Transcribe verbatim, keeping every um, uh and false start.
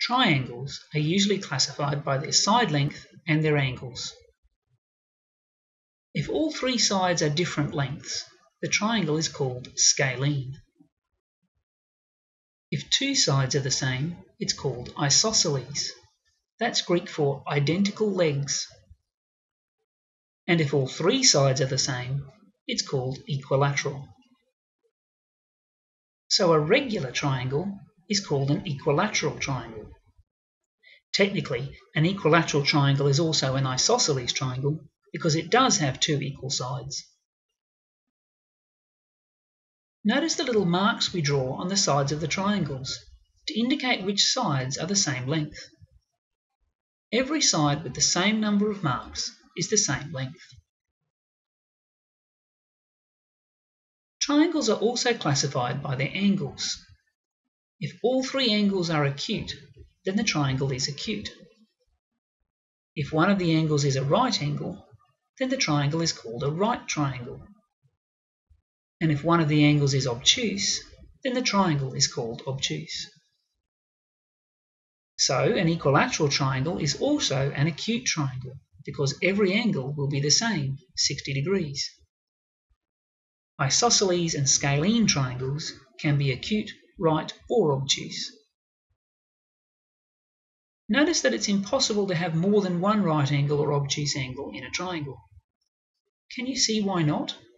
Triangles are usually classified by their side length and their angles. If all three sides are different lengths, the triangle is called scalene. If two sides are the same, it's called isosceles. That's Greek for identical legs. And if all three sides are the same, it's called equilateral. So a regular triangle is called an equilateral triangle. Technically, an equilateral triangle is also an isosceles triangle because it does have two equal sides. Notice the little marks we draw on the sides of the triangles to indicate which sides are the same length. Every side with the same number of marks is the same length. Triangles are also classified by their angles. If all three angles are acute, then the triangle is acute. If one of the angles is a right angle, then the triangle is called a right triangle. And if one of the angles is obtuse, then the triangle is called obtuse. So an equilateral triangle is also an acute triangle because every angle will be the same, sixty degrees. Isosceles and scalene triangles can be acute, right, or obtuse. Notice that it's impossible to have more than one right angle or obtuse angle in a triangle. Can you see why not?